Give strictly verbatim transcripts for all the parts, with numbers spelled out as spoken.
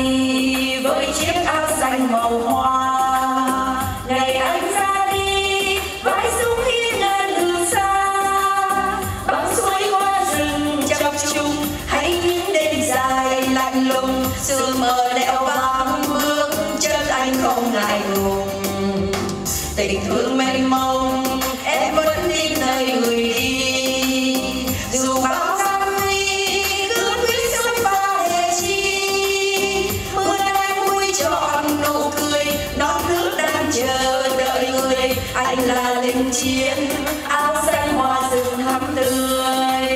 đi với chiếc áo xanh màu hoa, ngày anh ra đi vãi súng khi ngàn đường xa, băng suối hoa rừng chập trùng hay những đêm dài lạnh lùng, sương mờ đeo bám bước chân anh không ngại ngùng. Tình thương mênh mông em vẫn đi nơi người đi, dù bao gian nguy cứ quyết sống và hề chi. Mưa đang vui trọn nụ cười, non nước đang chờ đợi người. Anh là lính chiến áo xanh hoa rừng thắm tươi.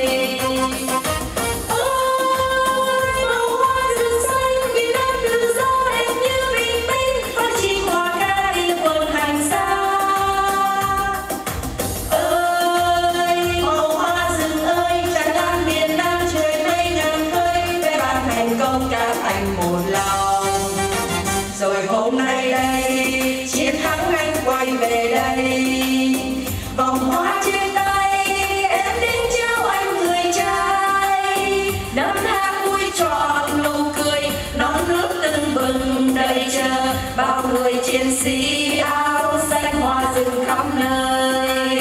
Rồi hôm nay đây chiến thắng anh quay về đây, vòng hoa trên tay em đến trao anh người trai. Năm tháng vui trọn nụ cười, non nước tưng bừng đầy chờ bao người chiến sĩ áo xanh hoa rừng khắp nơi.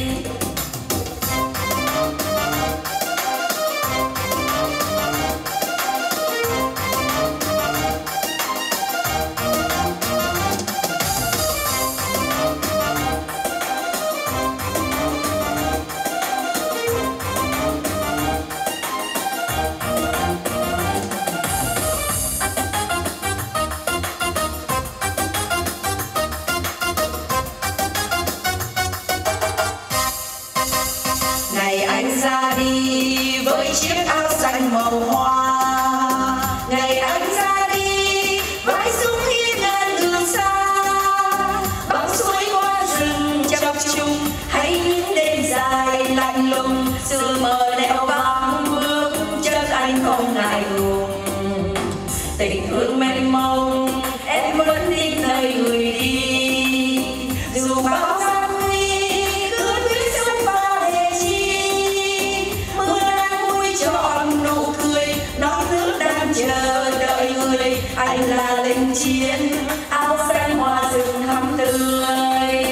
Ngày anh ra đi với chiếc áo xanh màu hoa, ngày anh ra đi vãi súng khi ngàn đường xa, băng suối hoa rừng chập trùng hay những đêm dài lạnh lùng, sương mờ đeo bám bước chân anh không ngại ngùng. Tình thương mênh mông em vẫn đi nơi người đi, dù bao gian nguy cứ quyết sống và hề chi. Mưa đang vui trọn nụ cười, non nước đang chờ đợi người. Anh là lính chiến áo xanh hoa rừng thắm tươi.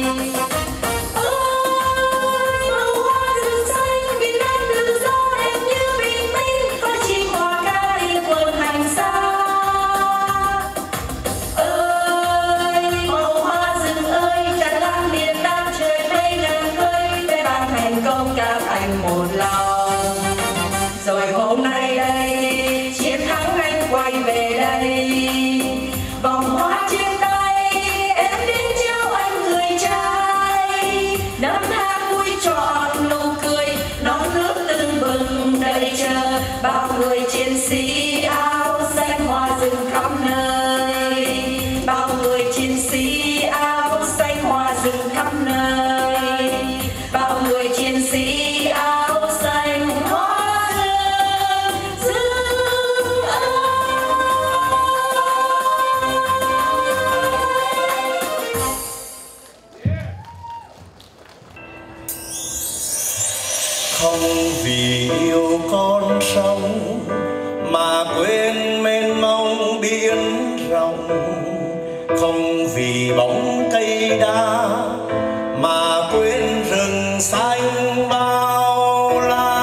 Một lòng rồi hôm nay đây chiến thắng anh quay về đây, vòng hoa trên tay em đến trao anh người trai. Năm tháng vui trọn nụ cười, non nước tưng bừng đầy chờ bao người chiến sĩ áo xanh hoa rừng khắp nơi. Bao người chiến sĩ áo xanh hoa rừng khắp nơi, bao người chiến sĩ áo xanh hoa rừng rừng ơi. Không vì yêu con sông mà quên mênh mông biển rộng, không vì bóng cây đa mà quên rừng xanh bao la.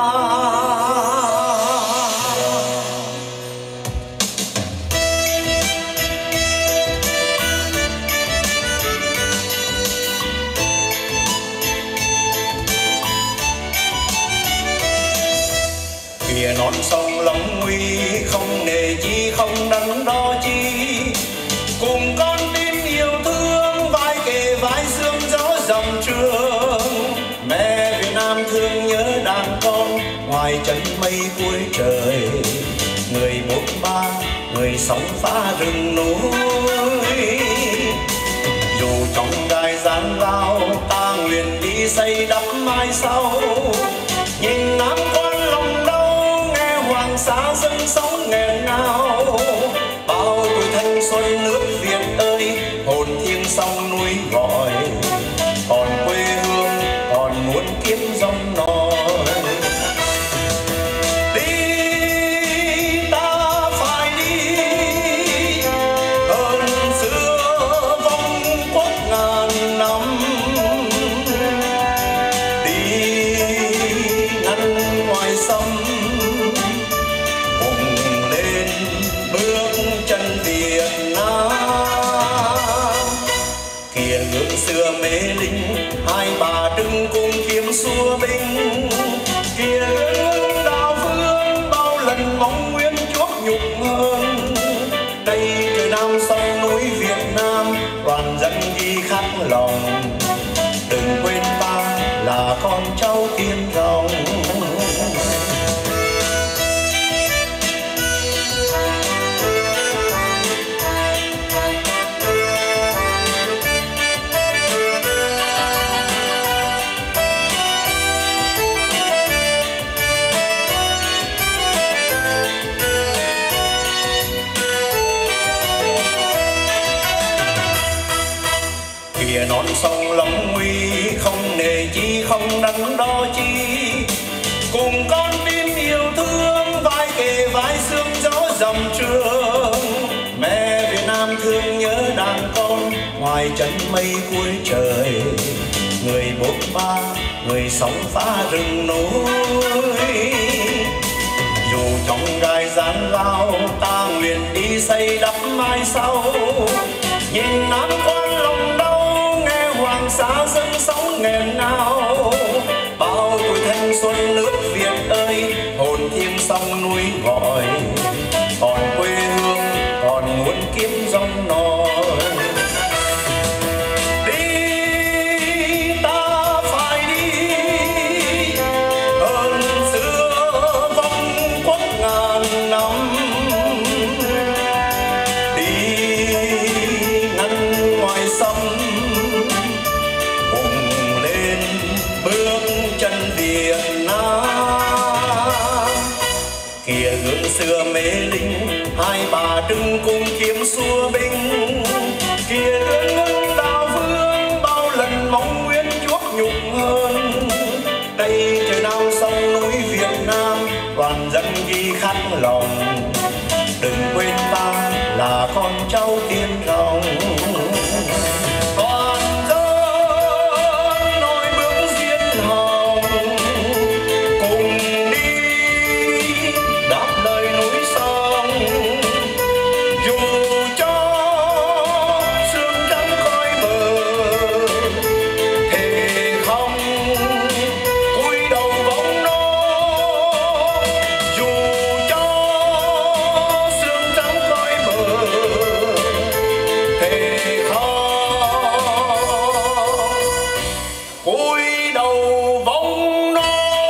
Kìa non sông lòng nguy, không nề chi không đắn đo chi, cùng con tim yêu thương vai kề vai sương gió dòng trường. Mẹ Việt Nam thương nhớ đàn con ngoài chân mây cuối trời, người bốn ba người sống phá rừng núi. Dù trong gai gian lao ta nguyện đi xây đắp mai sau, nhìn Nam Quan lòng đau nghe Hoàng Sa dân sống nghẹn ngào. Bao tuổi thanh xuân nước Việt ơi, hồn thiêng sông núi gọi, còn quê hương còn muốn kiếm dòng nổi. Đi ta phải đi mê linh, hai bà trưng cùng kiếm xua binh. Kia hương đào phương bao lần mong nguyên chuốc nhục hơn. Đây trời Nam sông núi Việt Nam, toàn dân ghi khắc lòng. Đừng quên ta là con cháu Tiên Rồng. Kìa non sông Long Nguy, không nề chi không đắn đo chi. Cùng con tim yêu thương, vai kề vai sương gió dòng trường. Mẹ Việt Nam thương nhớ đàn con, ngoài chân mây cuối trời. Người bốc ba, người sóng phá rừng núi. Dù trong gai gian lao, ta nguyện đi xây đắp mai sau. Nhìn Nam Quan lòng đau, nghe Hoàng Sa dân sống nghẹn ngào. Bao tuổi thanh xuân nước Việt ơi, hồn thiêng sông núi gọi. Còn quê hương, còn muốn kiếm dòng nổi. Đi, ta phải đi, hơn xưa vong quốc ngàn năm. Sông cùng lên bước chân Việt Nam. Kìa gương xưa mê linh, hai bà trưng cùng kiếm xua binh. Kìa gương ngân đào vương, bao lần mong nguyên chuốc nhục hơn. Đây trời Nam sông núi Việt Nam, toàn dân ghi khắc lòng. Đừng quên ta là con cháu Tiên Rồng. Toàn dân nối bước diên hồng, cùng đi đáp lời núi sông. Dù cho sương trắng khói bờ, thề không cúi đầu vọng nó. Dù cho sương trắng khói bờ, thề không cúi đầu vọng nó.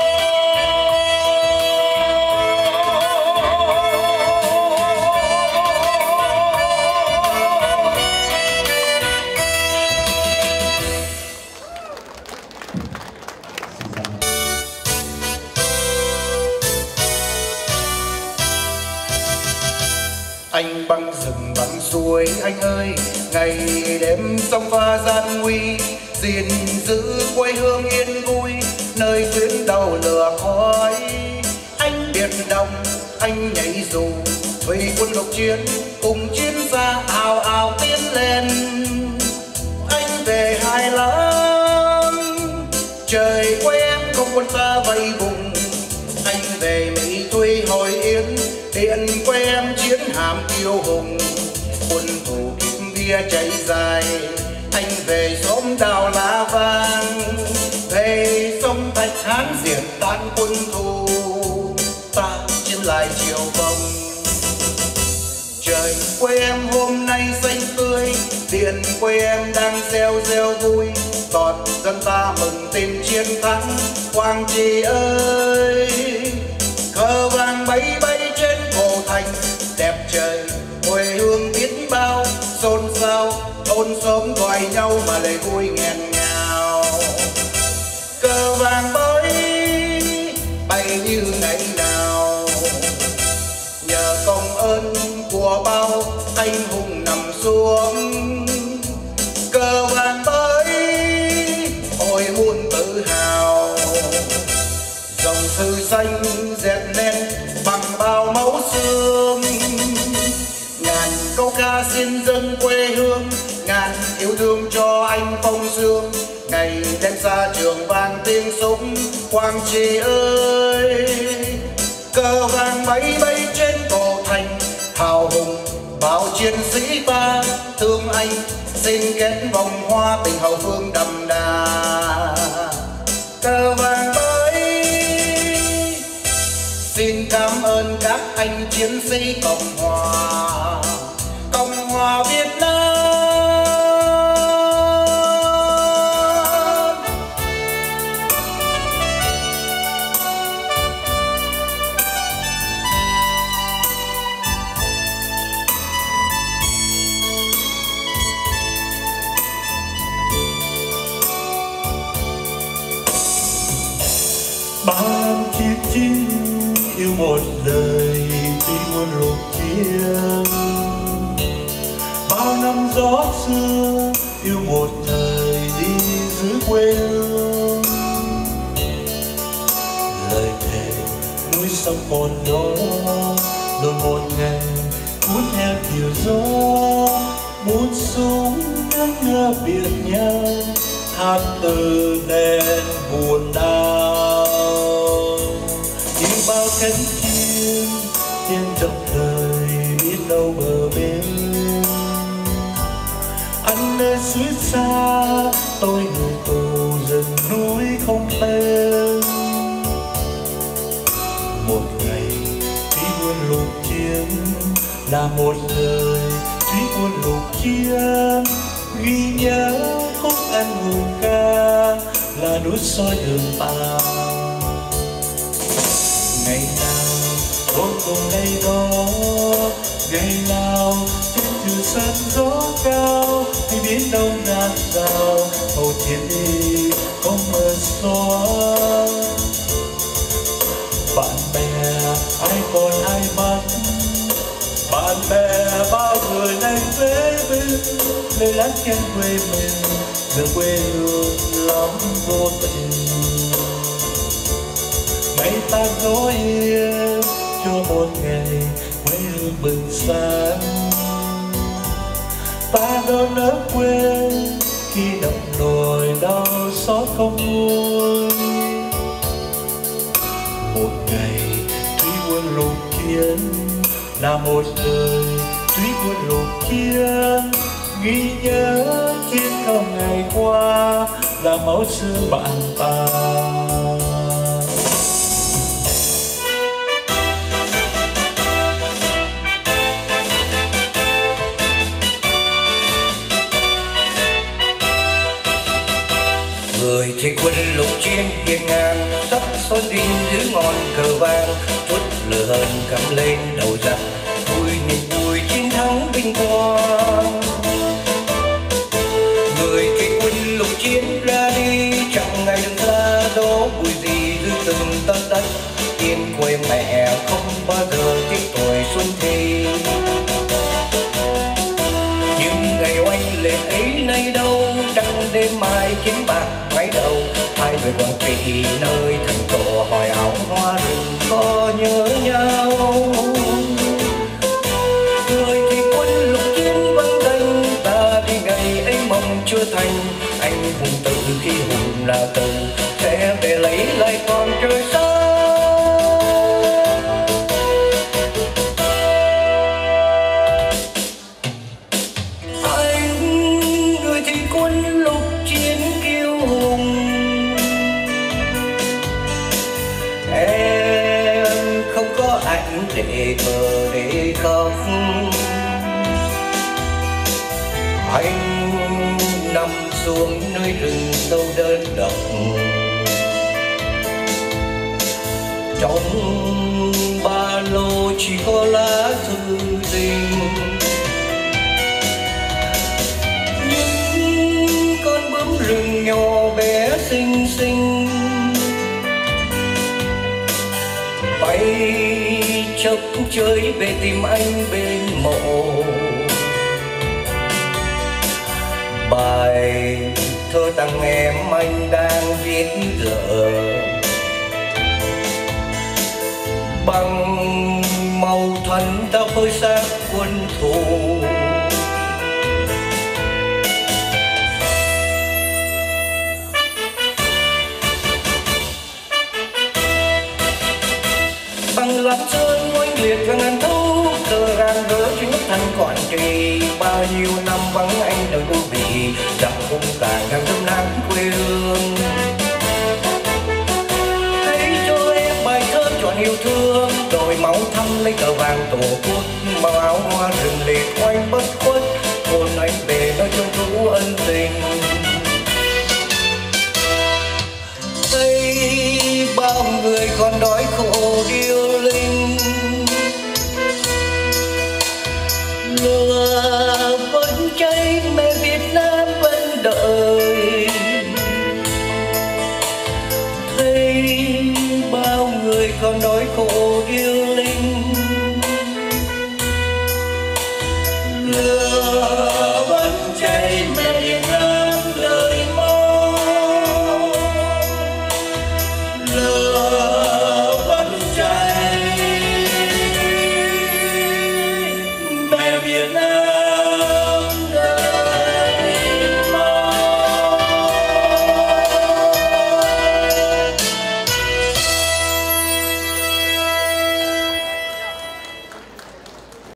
Anh băng rừng băng suối anh ơi, ngày đêm sông pha gian nguy. Gìn giữ quê hương yên vui, nơi tuyến đầu lửa khói. Anh biệt đồng, anh nhảy dù, thủy quân lục chiến, cùng chiến xa ào ào tiến lên. Anh về Hải Lăng, trời quê em không quân xa vây vùng. Anh về Mỹ Thuy Hội Yên, điện quê em chiến hàm kiêu hùng. Quân thù kiếm bia cháy dài, anh về xóm đào lá vàng. Về sông Thạch Hán diệt tan quân thù, ta chiến lại chiều vòng. Trời quê em hôm nay xanh tươi, điện quê em đang reo reo vui. Toàn dân ta mừng tin chiến thắng, Quang Trị ơi. Cờ vàng bay bay trên cổ thành, đẹp trời quê hương biết bao. Xôn xao thôn xóm gọi nhau mà lời vui nghẹn ngào. Cờ vàng bay bay như ngày nào, nhờ công ơn của bao anh hùng nằm xuống. Cờ vàng bay ôi muôn tự hào, dòng thư xanh dệt nên bằng bao máu xương. Ngàn câu ca xin dâng quê hương, ngàn yêu thương cho anh Phong Sương. Ngày đêm xa trường vang tiếng súng, Quang Trị ơi. Cờ vàng bay bay trên cổ thành, hào hùng bao chiến sĩ ta thương anh. Xin kết vòng hoa hoa tình hậu phương đậm đà. Cờ vàng ơi, xin cảm ơn các anh chiến sĩ Cộng hòa, Cộng hòa Việt Nam. Bao chiếc chim yêu một đời tuy muôn lục chiến, bao năm gió xưa yêu một thời đi giữ quê hương. Lời thề núi sông còn đó, rồi một ngày cuốn theo chiều gió, muốn súng nắng mưa biệt nhau, hát từ đèn buồn đau. Như bao cánh chim trên dòng đời biết đâu bờ bên, anh nơi suối xa tôi người tù rừng núi không tên. Một ngày thủy quân lục chiến là một lời thủy quân lục chiến, ghi nhớ khúc anh hùng ca là núi soi đường ta. Ngày nào tôi cùng ngày đó, ngày nào trên trường sân gió cao, hay biến đông ngàn rào màu chiến đi không mờ xóa. Bạn bè ai còn ai mất, bạn bè bao người nay về bên nơi lát chân quê mình, đường quê hương lắm vô tình. Mấy ta nói yêu cho một ngày quê hương bừng sáng, ta đón ở quê khi đồng nỗi đau xót không nguôi. Một ngày thủy quân lục chiến là một đời thủy quân lục chiến, ghi nhớ chiến công ngày qua là máu xương bạn ta. Người thì quân lục chiến hiên ngang, sắp xôn đinh giữ ngọn cờ vang, chút lửa hờn cắm lên đầu giặc, vui niềm vui chiến thắng vinh quang. Người thì quân lục chiến ra đi, chẳng ngày đừng xa đó bụi gì giữ từng tất đất, yên quê mẹ không bao giờ tiếc tuổi xuân thì. Nhưng ngày oanh liệt ấy nay đâu, trăng đêm mai kiếm bạc máy đầu, hai người còn kỳ nơi thành cổ hỏi áo hoa rừng có nhớ nhau. Người thì quân lục chiến vắng danh, ta đi ngày ấy mong chưa thành, anh hùng tự khi hùng là từ sẽ về lấy lại con trời xa. Để thờ để khóc, anh nằm xuống nơi rừng sâu đơn độc, trong ba lô chỉ có lá thư tình. Những con bướm rừng nhỏ bé xinh xinh bay chốc chơi về tìm anh bên mộ. Bài thơ tặng em anh đang viết dở, bằng màu thuần ta phơi xác quân thù. Bằng lắm sơn oanh liệt và ngàn thu, cờ rạng rỡ trên nước Thanh Quảng Trị. Bao nhiêu năm vắng anh đời vô vị, dặm khung cả ngàn năm nắng quê hương. Hãy cho em bài thơ trọn yêu thương, đổi máu thăm lấy cờ vàng tổ quốc. Màu áo hoa rừng liệt oanh bất khuất, hôn anh về nơi chôn cũ ân tình. Bao người còn đói khổ đi